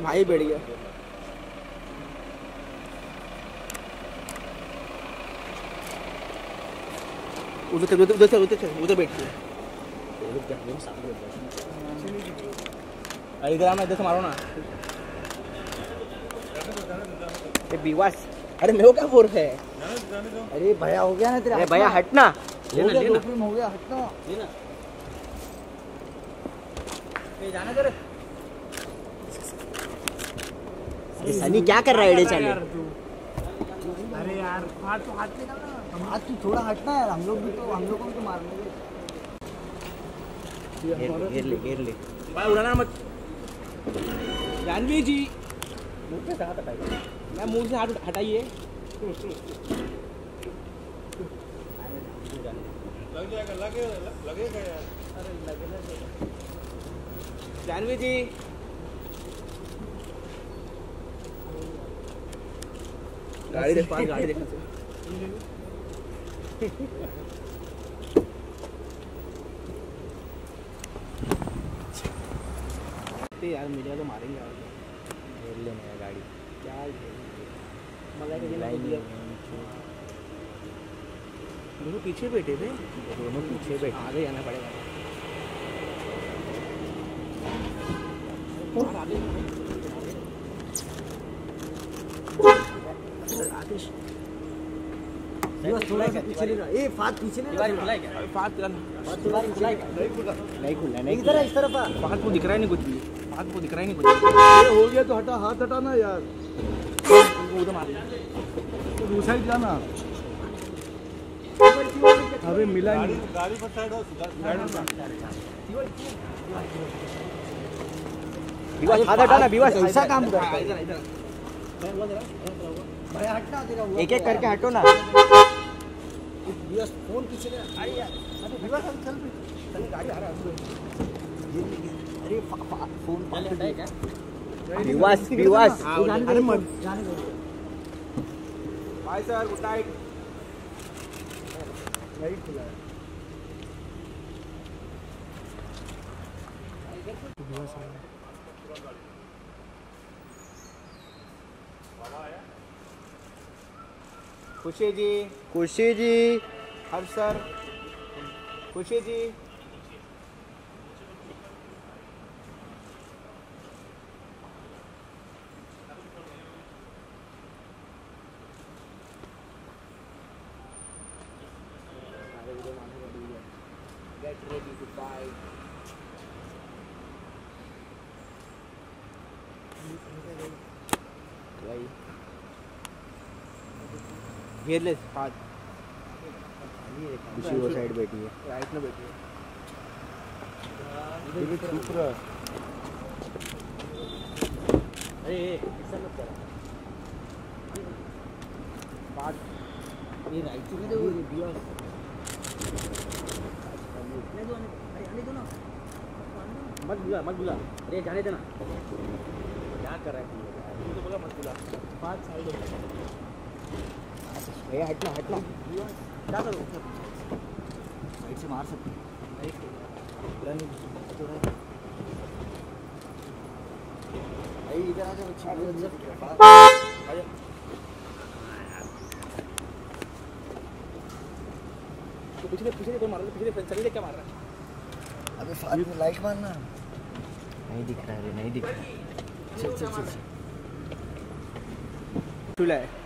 भाई बैठ गया। उधर बैठ गया। इधर आना, इधर से मारो ना। विवास, अरे मेरे को क्या बोल रहे है? अरे भैया हो गया ना तेरा। अरे भैया हटना, हो गया हटना। जाना कर। सनी क्या कर रहा है एड़े चाले? अरे यार हाथ तू थोड़ा हटना यार, हम लोग को भी तो मारने दे। घेर ले भाई, उड़ाना मत। जानवी जी मुंह पे हाथ हटाइए, मैं मुंह से हाथ हटाइए। लगेगा यार। अरे लगेगा। जानवी जी गाड़ी देख, पास गाड़ी देखना यार, मीडिया तो मारेंगे यार। घेर लेना है गाड़ी, क्या दोनों पीछे बैठे थे, दोनों पीछे बैठे, आगे जाना पड़ेगा। आतिश थोड़ा सा पीछे ले, ए फात पीछे ले। फात नहीं खुला, नहीं इधर इस तरफ आ। फात को दिख रहा है नहीं कुछ भी, फात को दिख रहा है नहीं कुछ। ये हो गया तो हटा, हाथ हटाना यार। उधर मार, तो दूसरा ही जाना। अबे मिला नहीं। गाड़ी पर साइड हो, विवास हाथ हटाना। विवास ऐसा काम कर। इधर इधर भाई हटना तेरा, एक एक करके हटो ना। विवास फोन पीछे ले। अरे यार विवास चल गाड़ी आ रहा है। अरे फोन हटाए क्या? विवास अरे मत जाने दो। Bye sir, good night. नहीं खुला है। खुशी जी, खुशी जी, हर्ष सर, खुशी जी, get ready to fight. भाई घेर ले हाथ। खुशी वो साइड बैठी है, राइट में बैठी है। चुप रहा। अरे ऐसा मत कर। बात ये राइट से दे, वो विवास आने दो ना। मत बुला। अरे जाने देना। क्या कर रहा है तू? तो बोला मत बुला। बात साइड हो। भैया हटना। क्या करो? साइड से मार सकते हैं। इधर आ जाओ। पिछले तो मार रहा है, पिछले चलिए क्या मार रहा है? अबे फालतू में लाइट मारना। नहीं दिख रहा है, नहीं दिख रहा है। चल चूल्हा है।